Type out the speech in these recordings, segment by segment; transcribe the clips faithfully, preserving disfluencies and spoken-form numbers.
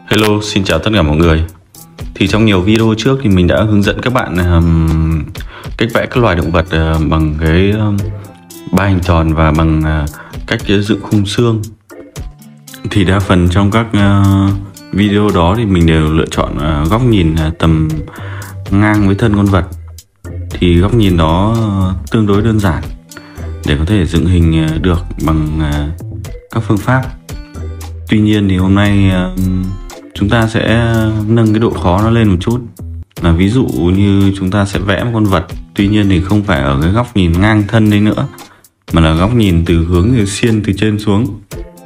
Hello, xin chào tất cả mọi người. Thì trong nhiều video trước thì mình đã hướng dẫn các bạn um, cách vẽ các loài động vật uh, bằng cái um, ba hình tròn và bằng uh, cách dựng khung xương. Thì đa phần trong các uh, video đó thì mình đều lựa chọn uh, góc nhìn uh, tầm ngang với thân con vật. Thì góc nhìn đó uh, tương đối đơn giản để có thể dựng hình uh, được bằng uh, các phương pháp. Tuy nhiên thì hôm nay uh, chúng ta sẽ nâng cái độ khó nó lên một chút. Là ví dụ như chúng ta sẽ vẽ một con vật, tuy nhiên thì không phải ở cái góc nhìn ngang thân đấy nữa, mà là góc nhìn từ hướng từ xiên từ trên xuống.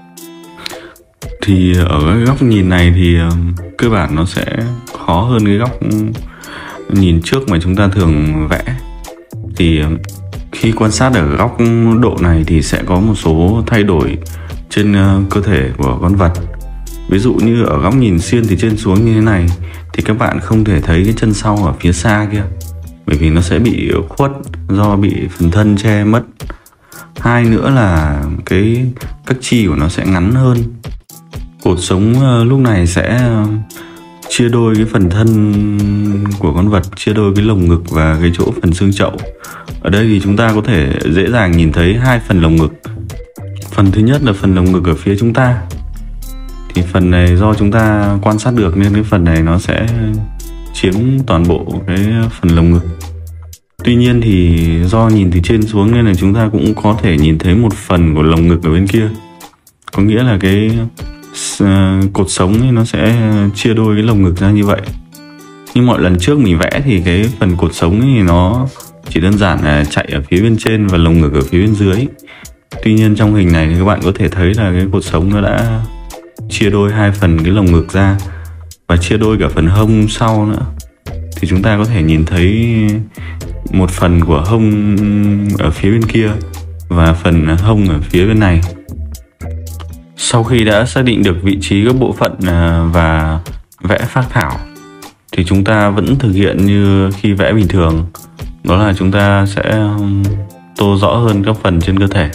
Thì ở cái góc nhìn này thì uh, cơ bản nó sẽ khó hơn cái góc nhìn trước mà chúng ta thường vẽ. Thì uh, khi quan sát ở góc độ này thì sẽ có một số thay đổi trên uh, cơ thể của con vật. Ví dụ như ở góc nhìn xiên từ trên xuống như thế này thì các bạn không thể thấy cái chân sau ở phía xa kia, bởi vì nó sẽ bị khuất do bị phần thân che mất. Hai nữa là cái các chi của nó sẽ ngắn hơn. Cột sống lúc này sẽ chia đôi cái phần thân của con vật, chia đôi cái lồng ngực và cái chỗ phần xương chậu. Ở đây thì chúng ta có thể dễ dàng nhìn thấy hai phần lồng ngực. Phần thứ nhất là phần lồng ngực ở phía chúng ta. Thì phần này do chúng ta quan sát được nên cái phần này nó sẽ chiếm toàn bộ cái phần lồng ngực. Tuy nhiên thì do nhìn từ trên xuống nên là chúng ta cũng có thể nhìn thấy một phần của lồng ngực ở bên kia. Có nghĩa là cái uh, cột sống ấy nó sẽ chia đôi cái lồng ngực ra như vậy. Như mọi lần trước mình vẽ thì cái phần cột sống ấy nó chỉ đơn giản là chạy ở phía bên trên và lồng ngực ở phía bên dưới. Tuy nhiên trong hình này thì các bạn có thể thấy là cái cột sống nó đã chia đôi hai phần cái lồng ngực ra và chia đôi cả phần hông sau nữa. Thì chúng ta có thể nhìn thấy một phần của hông ở phía bên kia và phần hông ở phía bên này. Sau khi đã xác định được vị trí các bộ phận và vẽ phác thảo thì chúng ta vẫn thực hiện như khi vẽ bình thường. Đó là chúng ta sẽ tô rõ hơn các phần trên cơ thể,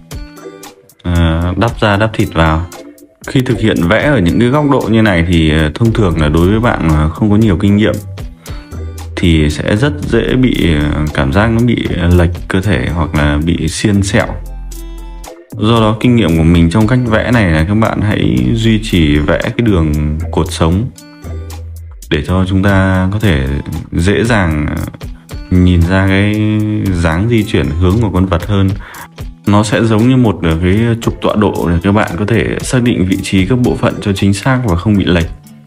đắp da đắp thịt vào. Khi thực hiện vẽ ở những cái góc độ như này thì thông thường là đối với bạn mà không có nhiều kinh nghiệm thì sẽ rất dễ bị cảm giác nó bị lệch cơ thể hoặc là bị xiên sẹo. Do đó kinh nghiệm của mình trong cách vẽ này là các bạn hãy duy trì vẽ cái đường cột sống để cho chúng ta có thể dễ dàng nhìn ra cái dáng di chuyển hướng của con vật hơn. Nó sẽ giống như một cái trục tọa độ để các bạn có thể xác định vị trí các bộ phận cho chính xác và không bị lệch.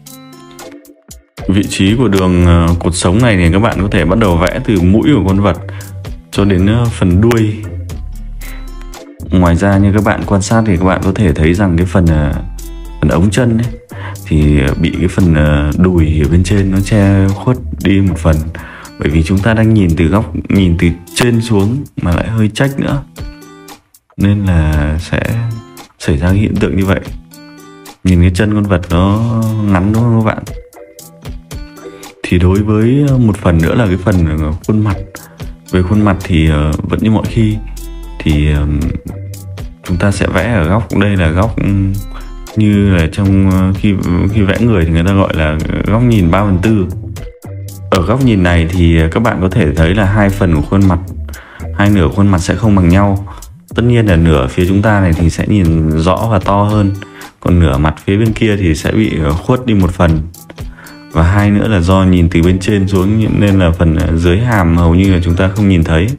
Vị trí của đường cột sống này thì các bạn có thể bắt đầu vẽ từ mũi của con vật cho đến phần đuôi. Ngoài ra như các bạn quan sát thì các bạn có thể thấy rằng cái phần phần ống chân ấy thì bị cái phần đùi ở bên trên nó che khuất đi một phần, bởi vì chúng ta đang nhìn từ góc nhìn từ trên xuống mà lại hơi chếch nữa, nên là sẽ xảy ra hiện tượng như vậy. Nhìn cái chân con vật nó ngắn đúng không các bạn? Thì đối với một phần nữa là cái phần khuôn mặt. Về khuôn mặt thì vẫn như mọi khi thì chúng ta sẽ vẽ ở góc, đây là góc như là trong khi khi vẽ người thì người ta gọi là góc nhìn ba phần tư. Ở góc nhìn này thì các bạn có thể thấy là hai phần của khuôn mặt, hai nửa khuôn mặt sẽ không bằng nhau. Tất nhiên là nửa phía chúng ta này thì sẽ nhìn rõ và to hơn, còn nửa mặt phía bên kia thì sẽ bị khuất đi một phần. Và hai nữa là do nhìn từ bên trên xuống nên là phần dưới hàm hầu như là chúng ta không nhìn thấy.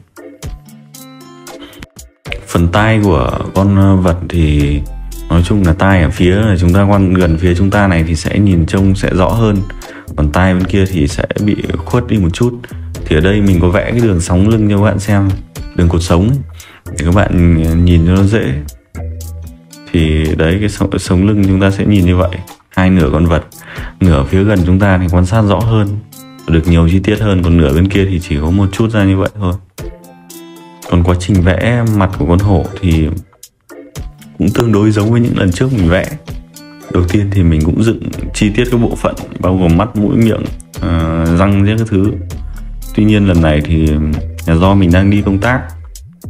Phần tai của con vật thì nói chung là tai ở phía là chúng ta quan gần phía chúng ta này thì sẽ nhìn trông sẽ rõ hơn, còn tai bên kia thì sẽ bị khuất đi một chút. Thì ở đây mình có vẽ cái đường sóng lưng cho các bạn xem, đường cột sống ấy, để các bạn nhìn cho nó dễ. Thì đấy, cái sống, sống lưng chúng ta sẽ nhìn như vậy, hai nửa con vật. Nửa phía gần chúng ta thì quan sát rõ hơn, được nhiều chi tiết hơn, còn nửa bên kia thì chỉ có một chút ra như vậy thôi. Còn quá trình vẽ mặt của con hổ thì cũng tương đối giống với những lần trước mình vẽ. Đầu tiên thì mình cũng dựng chi tiết các bộ phận bao gồm mắt, mũi, miệng, uh, răng với các thứ. Tuy nhiên lần này thì là do mình đang đi công tác,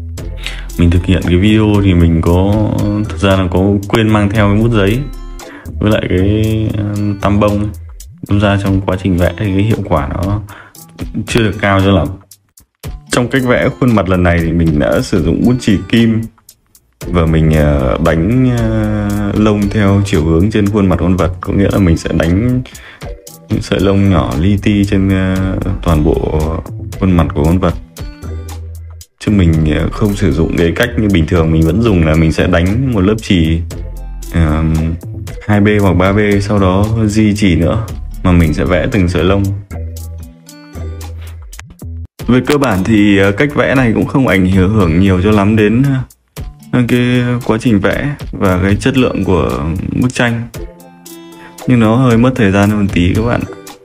mình thực hiện cái video thì mình có thực ra là có quên mang theo cái bút giấy, với lại cái tăm bông đâm ra trong quá trình vẽ thì cái hiệu quả nó chưa được cao cho lắm. Trong cách vẽ khuôn mặt lần này thì mình đã sử dụng bút chì kim và mình đánh lông theo chiều hướng trên khuôn mặt con vật, có nghĩa là mình sẽ đánh những sợi lông nhỏ li ti trên toàn bộ khuôn mặt của con vật, chứ mình không sử dụng cái cách như bình thường mình vẫn dùng là mình sẽ đánh một lớp chì uh, hai B hoặc ba B, sau đó di chì nữa, mà mình sẽ vẽ từng sợi lông. Về cơ bản thì cách vẽ này cũng không ảnh hưởng nhiều cho lắm đến cái quá trình vẽ và cái chất lượng của bức tranh, nhưng nó hơi mất thời gian hơn một tí các bạn.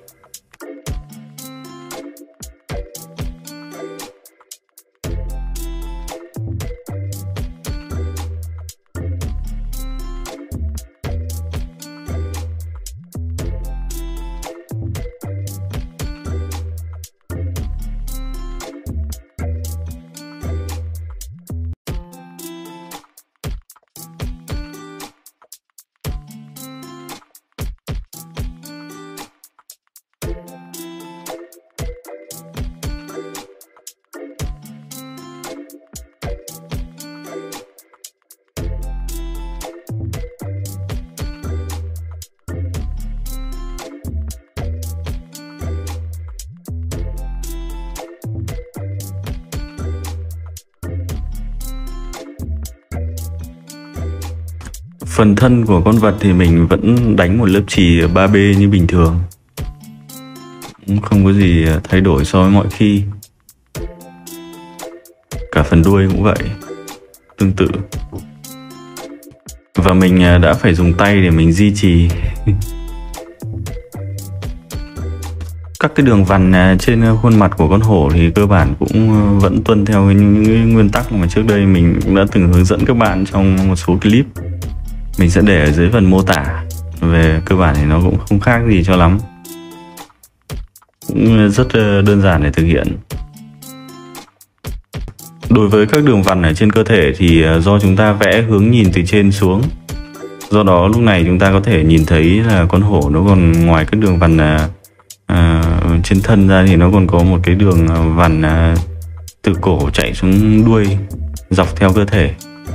Phần thân của con vật thì mình vẫn đánh một lớp chì ba B như bình thường, cũng không có gì thay đổi so với mọi khi. Cả phần đuôi cũng vậy, tương tự. Và mình đã phải dùng tay để mình di chì. Các cái đường vằn trên khuôn mặt của con hổ thì cơ bản cũng vẫn tuân theo những nguyên tắc mà trước đây mình cũng đã từng hướng dẫn các bạn trong một số clip. Mình sẽ để ở dưới phần mô tả. Về cơ bản thì nó cũng không khác gì cho lắm, cũng rất đơn giản để thực hiện. Đối với các đường vằn ở trên cơ thể thì do chúng ta vẽ hướng nhìn từ trên xuống, do đó lúc này chúng ta có thể nhìn thấy là con hổ nó còn ngoài các đường vằn à, trên thân ra thì nó còn có một cái đường vằn à, từ cổ chạy xuống đuôi dọc theo cơ thể.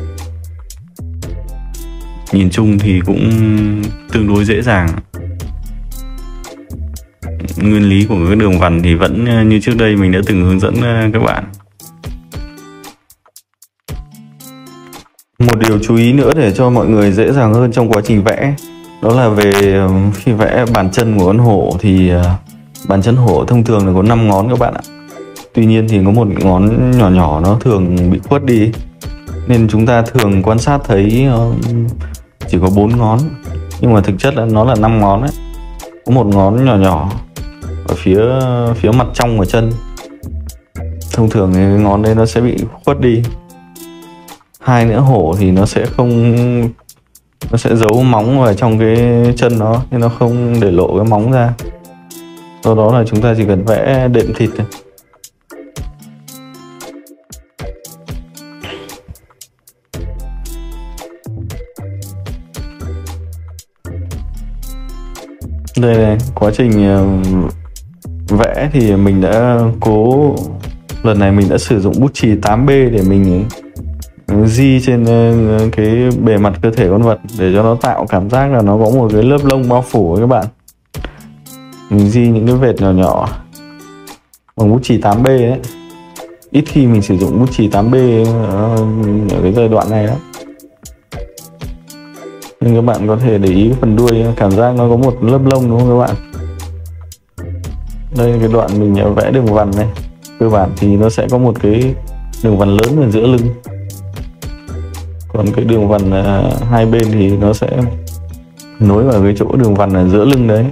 Nhìn chung thì cũng tương đối dễ dàng. Nguyên lý của các đường vằn thì vẫn như trước đây mình đã từng hướng dẫn các bạn. Một điều chú ý nữa để cho mọi người dễ dàng hơn trong quá trình vẽ, đó là về khi vẽ bàn chân của con hổ thì bàn chân hổ thông thường là có năm ngón các bạn ạ. Tuy nhiên thì có một ngón nhỏ nhỏ nó thường bị khuất đi, nên chúng ta thường quan sát thấy chỉ có bốn ngón, nhưng mà thực chất là nó là năm ngón đấy. Có một ngón nhỏ nhỏ ở phía phía mặt trong của chân, thông thường cái ngón đấy nó sẽ bị khuất đi. Hai nữa, hổ thì nó sẽ không nó sẽ giấu móng vào trong cái chân nó, nên nó không để lộ cái móng ra. Do đó là chúng ta chỉ cần vẽ đệm thịt thôi. Đây này, quá trình vẽ thì mình đã cố, lần này mình đã sử dụng bút chì tám B để mình di trên cái bề mặt cơ thể con vật, để cho nó tạo cảm giác là nó có một cái lớp lông bao phủ các bạn. Mình di những cái vệt nhỏ nhỏ bằng bút chì tám B ấy. Ít khi mình sử dụng bút chì tám B ở cái giai đoạn này đó, nên các bạn có thể để ý phần đuôi, cảm giác nó có một lớp lông đúng không các bạn. Đây là cái đoạn mình vẽ đường vằn này, cơ bản thì nó sẽ có một cái đường vằn lớn ở giữa lưng, còn cái đường vằn hai bên thì nó sẽ nối vào cái chỗ đường vằn ở giữa lưng đấy.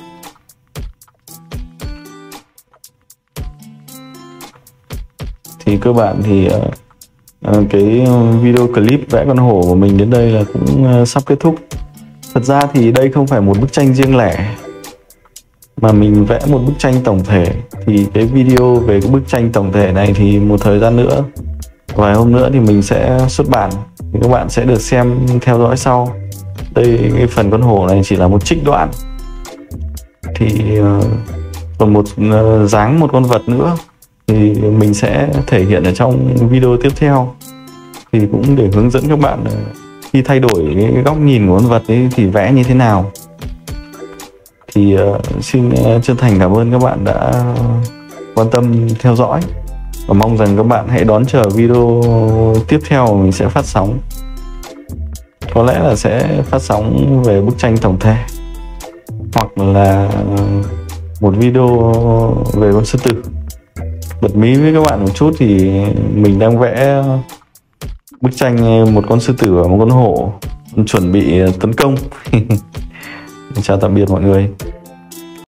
Thì cơ bản thì cái video clip vẽ con hổ của mình đến đây là cũng sắp kết thúc. Thật ra thì đây không phải một bức tranh riêng lẻ, mà mình vẽ một bức tranh tổng thể. Thì cái video về cái bức tranh tổng thể này thì một thời gian nữa, vài hôm nữa thì mình sẽ xuất bản, thì các bạn sẽ được xem theo dõi sau. Đây, cái phần con hổ này chỉ là một trích đoạn, thì uh, còn một uh, dáng một con vật nữa thì mình sẽ thể hiện ở trong video tiếp theo, thì cũng để hướng dẫn các bạn uh, khi thay đổi cái góc nhìn của con vật ấy thì vẽ như thế nào. Thì uh, xin uh, chân thành cảm ơn các bạn đã quan tâm theo dõi, và mong rằng các bạn hãy đón chờ video tiếp theo mình sẽ phát sóng. Có lẽ là sẽ phát sóng về bức tranh tổng thể, hoặc là một video về con sư tử. Bật mí với các bạn một chút thì mình đang vẽ bức tranh một con sư tử và một con hổ chuẩn bị tấn công. Chào tạm biệt mọi người.